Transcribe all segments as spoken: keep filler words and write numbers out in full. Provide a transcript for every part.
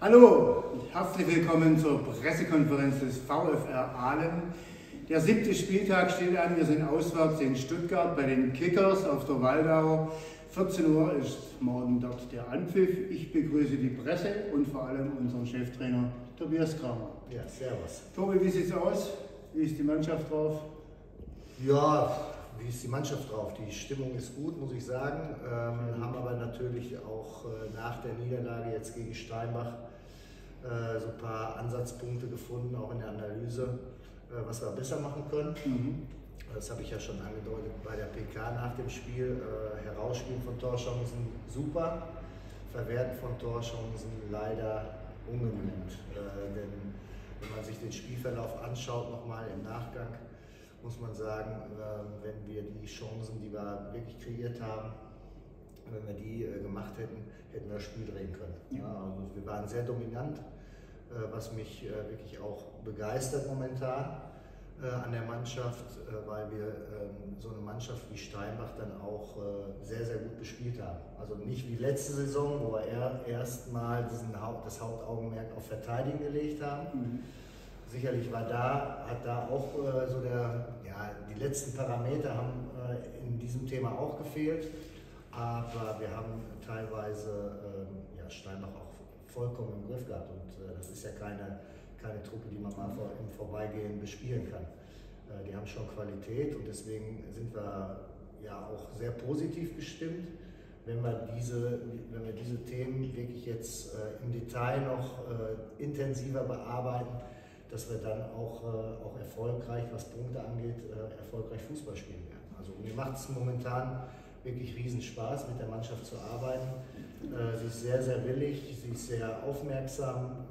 Hallo, herzlich willkommen zur Pressekonferenz des VfR Aalen. Der siebte Spieltag steht an, wir sind auswärts in Stuttgart bei den Kickers auf der Waldau. vierzehn Uhr ist morgen dort der Anpfiff. Ich begrüße die Presse und vor allem unseren Cheftrainer Tobias Kramer. Ja, servus. Tobi, wie sieht es aus? Wie ist die Mannschaft drauf? Ja, wie ist die Mannschaft drauf? Die Stimmung ist gut, muss ich sagen. Ähm, haben aber natürlich auch äh, nach der Niederlage jetzt gegen Steinbach äh, so ein paar Ansatzpunkte gefunden, auch in der Analyse, äh, was wir besser machen können. Mhm. Das habe ich ja schon angedeutet bei der P K nach dem Spiel. Äh, Herausspielen von Torchancen super, Verwerten von Torchancen leider ungenügend. Äh, denn wenn man sich den Spielverlauf anschaut, nochmal im Nachgang, muss man sagen, äh, wenn wir die Chancen, die wir wirklich kreiert haben, wenn wir die äh, gemacht hätten, hätten wir das Spiel drehen können. Ja, also wir waren sehr dominant, äh, was mich äh, wirklich auch begeistert momentan an der Mannschaft, weil wir ähm, so eine Mannschaft wie Steinbach dann auch äh, sehr, sehr gut bespielt haben. Also nicht wie letzte Saison, wo wir er, erstmal Haupt, das Hauptaugenmerk auf Verteidigen gelegt haben. Mhm. Sicherlich war da, hat da auch äh, so der, ja, die letzten Parameter haben äh, in diesem Thema auch gefehlt, aber wir haben teilweise äh, ja, Steinbach auch vollkommen im Griff gehabt und äh, das ist ja keine keine Truppe, die man mal vor, im Vorbeigehen bespielen kann. Äh, die haben schon Qualität und deswegen sind wir ja auch sehr positiv gestimmt, wenn wir diese, wenn wir diese Themen wirklich jetzt äh, im Detail noch äh, intensiver bearbeiten, dass wir dann auch, äh, auch erfolgreich, was Punkte angeht, äh, erfolgreich Fußball spielen werden. Also mir macht es momentan wirklich riesen Spaß, mit der Mannschaft zu arbeiten. Äh, sie ist sehr, sehr willig, sie ist sehr aufmerksam.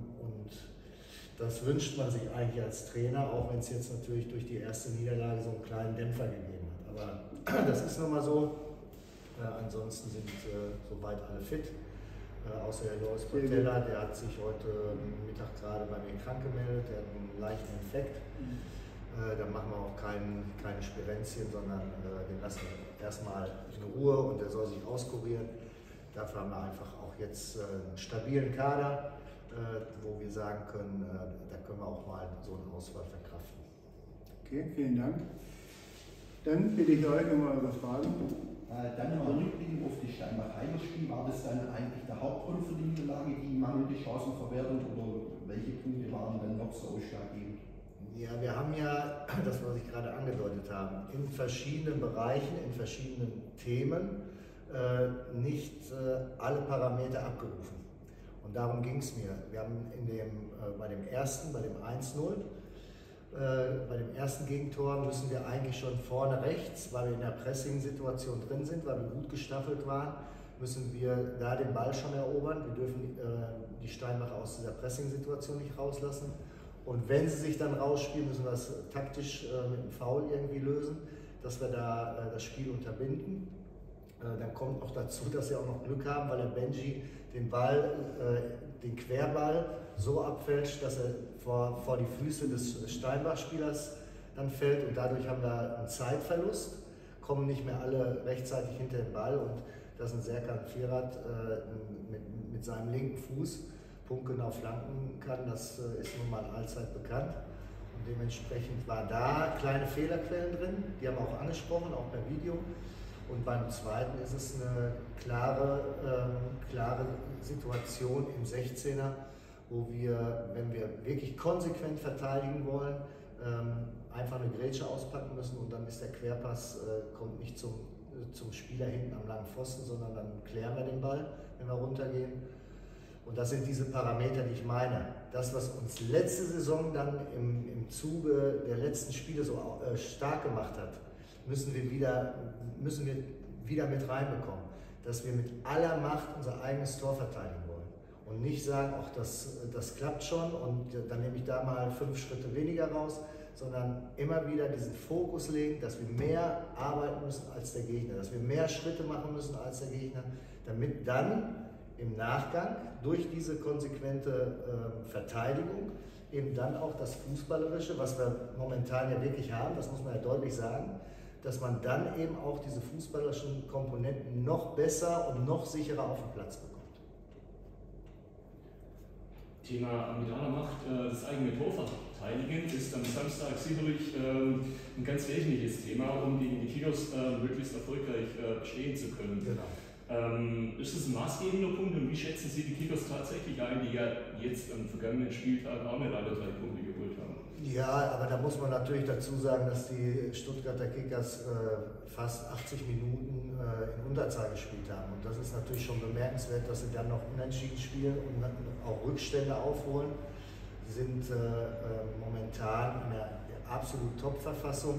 Das wünscht man sich eigentlich als Trainer, auch wenn es jetzt natürlich durch die erste Niederlage so einen kleinen Dämpfer gegeben hat. Aber das ist nun mal so. Äh, ansonsten sind äh, soweit alle fit. Äh, außer der Loris Portella, der hat sich heute Mittag gerade bei mir krank gemeldet, der hat einen leichten Infekt. Äh, da machen wir auch kein, keine Spirenzchen, sondern äh, den lassen wir erstmal in Ruhe und der soll sich auskurieren. Dafür haben wir einfach auch jetzt äh, einen stabilen Kader, wo wir sagen können, da können wir auch mal so eine Auswahl verkraften. Okay, vielen Dank. Dann bitte ich euch um eure Fragen. Äh, dann nochmal rückblickend auf die Steinbach-Heimer-Spiel. War das dann eigentlich der Hauptgrund für die Niederlage, die mangelnde Chancenverwertung, oder welche Punkte waren dann noch so ausschlaggebend? Ja, wir haben ja, das was ich gerade angedeutet habe, in verschiedenen Bereichen, in verschiedenen Themen äh, nicht äh, alle Parameter abgerufen. Und darum ging es mir. Wir haben in dem, äh, bei dem ersten, bei dem eins null, äh, bei dem ersten Gegentor müssen wir eigentlich schon vorne rechts, weil wir in der Pressing-Situation drin sind, weil wir gut gestaffelt waren, müssen wir da den Ball schon erobern. Wir dürfen äh, die Steinbacher aus dieser Pressing-Situation nicht rauslassen. Und wenn sie sich dann rausspielen, müssen wir das taktisch äh, mit einem Foul irgendwie lösen, dass wir da äh, das Spiel unterbinden. Äh, dann kommt noch dazu, dass wir auch noch Glück haben, weil der Benji den Ball, äh, den Querball so abfälscht, dass er vor, vor die Füße des Steinbach-Spielers dann fällt und dadurch haben wir einen Zeitverlust, kommen nicht mehr alle rechtzeitig hinter den Ball und dass ein Serkan Firat äh, mit, mit seinem linken Fuß punktgenau flanken kann, das äh, ist nun mal allzeit bekannt und dementsprechend war da kleine Fehlerquellen drin, die haben wir auch angesprochen, auch per Video. Und beim zweiten ist es eine klare, ähm, klare Situation im sechzehner, wo wir, wenn wir wirklich konsequent verteidigen wollen, ähm, einfach eine Grätsche auspacken müssen und dann ist der Querpass, äh, kommt nicht zum, äh, zum Spieler hinten am langen Pfosten, sondern dann klären wir den Ball, wenn wir runtergehen. Und das sind diese Parameter, die ich meine. Das, was uns letzte Saison dann im, im Zuge der letzten Spiele so äh, stark gemacht hat, müssen wir wieder, müssen wir wieder mit reinbekommen, dass wir mit aller Macht unser eigenes Tor verteidigen wollen und nicht sagen, ach, das, das klappt schon und dann nehme ich da mal fünf Schritte weniger raus, sondern immer wieder diesen Fokus legen, dass wir mehr arbeiten müssen als der Gegner, dass wir mehr Schritte machen müssen als der Gegner, damit dann im Nachgang durch diese konsequente äh, Verteidigung eben dann auch das Fußballerische, was wir momentan ja wirklich haben, das muss man ja deutlich sagen, dass man dann eben auch diese fußballerischen Komponenten noch besser und noch sicherer auf den Platz bekommt. Thema Amidala macht, äh, das eigene Tor verteidigen, ist am Samstag sicherlich ähm, ein ganz wesentliches Thema, um gegen die Kickers äh, möglichst erfolgreich äh, bestehen zu können. Genau. Ähm, ist das ein maßgebender Punkt und wie schätzen Sie die Kickers tatsächlich ein, die ja jetzt am vergangenen Spieltag auch nicht alle drei Punkte geholt haben? Ja, aber da muss man natürlich dazu sagen, dass die Stuttgarter Kickers äh, fast achtzig Minuten äh, in Unterzahl gespielt haben. Und das ist natürlich schon bemerkenswert, dass sie dann noch unentschieden spielen und auch Rückstände aufholen. Sie sind äh, äh, momentan in der, der absolut Top-Verfassung.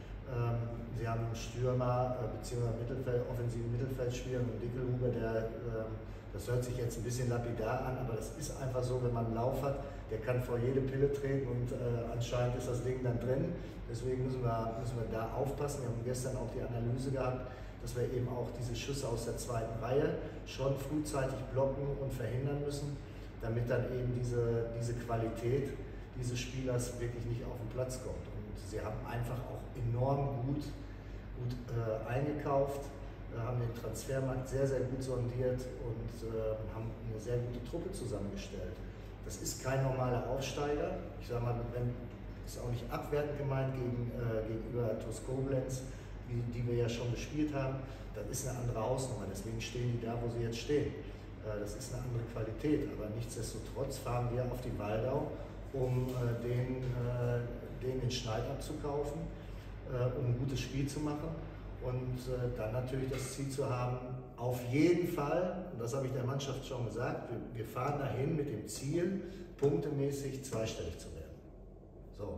Ähm, sie haben einen Stürmer äh, bzw. Mittelfeld, offensiven Mittelfeldspieler, einen Dickelhuber, der, äh, das hört sich jetzt ein bisschen lapidar an, aber das ist einfach so, wenn man einen Lauf hat, der kann vor jede Pille treten und äh, anscheinend ist das Ding dann drin. Deswegen müssen wir, müssen wir da aufpassen. Wir haben gestern auch die Analyse gehabt, dass wir eben auch diese Schüsse aus der zweiten Reihe schon frühzeitig blocken und verhindern müssen, damit dann eben diese, diese Qualität dieses Spielers wirklich nicht auf den Platz kommt. Und sie haben einfach auch enorm gut, gut äh, eingekauft, äh, haben den Transfermarkt sehr, sehr gut sondiert und äh, haben eine sehr gute Truppe zusammengestellt. Das ist kein normaler Aufsteiger. Ich sage mal, wenn, ist auch nicht abwertend gemeint gegen, äh, gegenüber T U S Koblenz, die, die wir ja schon gespielt haben. Das ist eine andere Hausnummer, deswegen stehen die da, wo sie jetzt stehen. Äh, das ist eine andere Qualität, aber nichtsdestotrotz fahren wir auf die Waldau, um äh, den, äh, den den Schneid abzukaufen, äh, um ein gutes Spiel zu machen und äh, dann natürlich das Ziel zu haben, auf jeden Fall, und das habe ich der Mannschaft schon gesagt, wir, wir fahren dahin mit dem Ziel, punktemäßig zweistellig zu werden. So,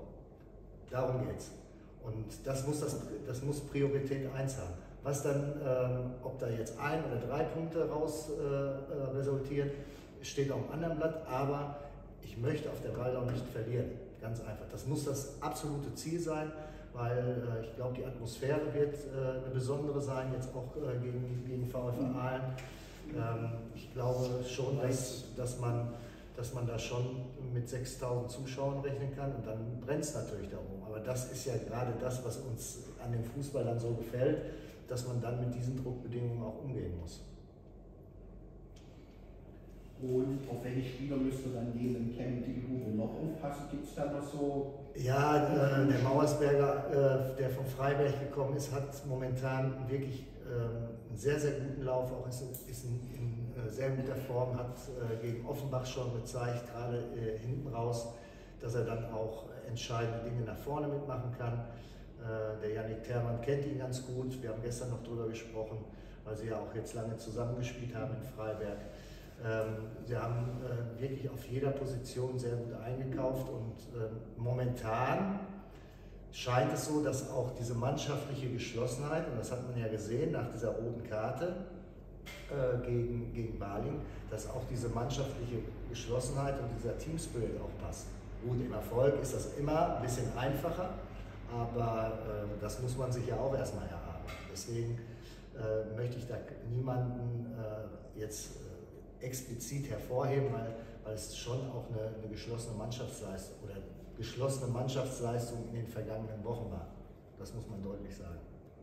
darum geht's. Und das muss, das, das muss Priorität eins haben. Was dann, ähm, ob da jetzt ein oder drei Punkte raus äh, resultieren, steht auf einem anderen Blatt, aber ich möchte auf der Waldau nicht verlieren. Ganz einfach. Das muss das absolute Ziel sein, weil äh, ich glaube, die Atmosphäre wird äh, eine besondere sein, jetzt auch äh, gegen, gegen VfR Aalen. Ähm, ich glaube schon, dass, dass, man, dass man da schon mit sechstausend Zuschauern rechnen kann und dann brennt es natürlich darum. Aber das ist ja gerade das, was uns an dem Fußball dann so gefällt, dass man dann mit diesen Druckbedingungen auch umgehen muss. Und auf welche Spieler müsst ihr dann neben Kevin Dickelhuber noch aufpassen? Gibt es da noch so? Ja, äh, der Mauersberger, äh, der von Freiberg gekommen ist, hat momentan wirklich äh, einen sehr, sehr guten Lauf, auch ist, ist in, in äh, sehr guter Form, hat äh, gegen Offenbach schon gezeigt, gerade äh, hinten raus, dass er dann auch entscheidende Dinge nach vorne mitmachen kann. Äh, der Yannick Thermann kennt ihn ganz gut, wir haben gestern noch drüber gesprochen, weil sie ja auch jetzt lange zusammengespielt haben in Freiberg. Ähm, sie haben äh, wirklich auf jeder Position sehr gut eingekauft und äh, momentan scheint es so, dass auch diese mannschaftliche Geschlossenheit, und das hat man ja gesehen nach dieser roten Karte äh, gegen, gegen Baling, dass auch diese mannschaftliche Geschlossenheit und dieser Teamspirit auch passen. Gut, im Erfolg ist das immer ein bisschen einfacher, aber äh, das muss man sich ja auch erstmal erarbeiten. Deswegen äh, möchte ich da niemanden äh, jetzt explizit hervorheben, weil, weil es schon auch eine, eine geschlossene Mannschaftsleistung oder geschlossene Mannschaftsleistung in den vergangenen Wochen war. Das muss man deutlich sagen.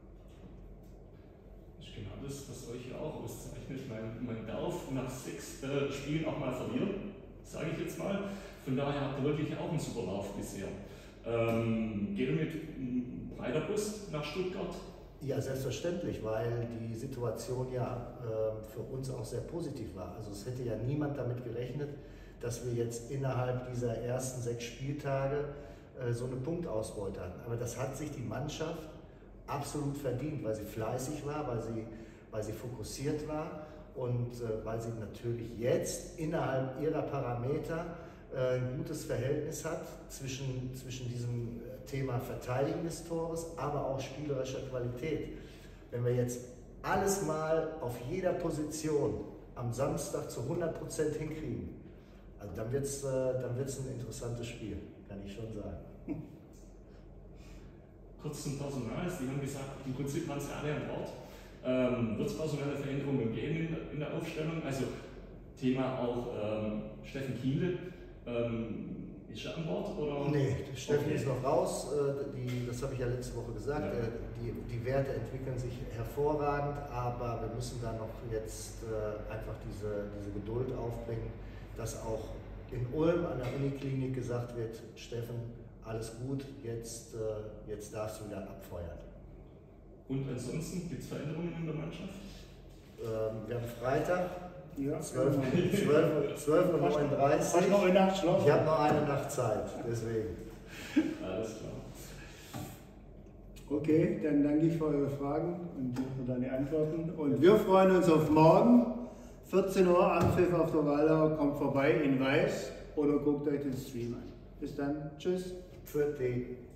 Das ist genau das, was euch ja auch auszeichnet. Man, man darf nach sechs äh, Spielen auch mal verlieren, sage ich jetzt mal. Von daher habt ihr wirklich auch einen super Lauf bisher. Ähm, geht ihr mit breiter Brust nach Stuttgart? Ja, selbstverständlich, weil die Situation ja äh, für uns auch sehr positiv war. Also es hätte ja niemand damit gerechnet, dass wir jetzt innerhalb dieser ersten sechs Spieltage äh, so eine Punktausbeute hatten. Aber das hat sich die Mannschaft absolut verdient, weil sie fleißig war, weil sie, weil sie fokussiert war und äh, weil sie natürlich jetzt innerhalb ihrer Parameter äh, ein gutes Verhältnis hat zwischen, zwischen diesem Thema Verteidigen des Tores, aber auch spielerischer Qualität. Wenn wir jetzt alles mal auf jeder Position am Samstag zu hundert Prozent hinkriegen, also dann wird es äh, dann wird's ein interessantes Spiel, kann ich schon sagen. Kurz zum Personal. Sie haben gesagt, im Prinzip waren Sie alle an Bord. Ähm, wird es personelle Veränderungen geben in, in der Aufstellung? Also Thema auch ähm, Steffen Kienle. Ähm, Ist er an Bord? Oder? Nee, Steffen okay. ist noch raus. Die, das habe ich ja letzte Woche gesagt. Ja. Die, die Werte entwickeln sich hervorragend, aber wir müssen da noch jetzt einfach diese, diese Geduld aufbringen, dass auch in Ulm an der Uniklinik gesagt wird, Steffen, alles gut, jetzt, äh, jetzt darfst du wieder abfeuern. Und ansonsten gibt es Veränderungen in der Mannschaft? Ähm, wir haben Freitag, Ja. zwölf Uhr neununddreißig. Hast du noch eine Nacht schlafen? Ich habe noch eine Nacht Zeit, deswegen. Alles klar. Okay, dann danke ich für eure Fragen und für deine Antworten. Und wir freuen uns auf morgen. vierzehn Uhr Anpfiff auf der Waldau. Kommt vorbei in Weiß oder guckt euch den Stream an. Bis dann. Tschüss. Für die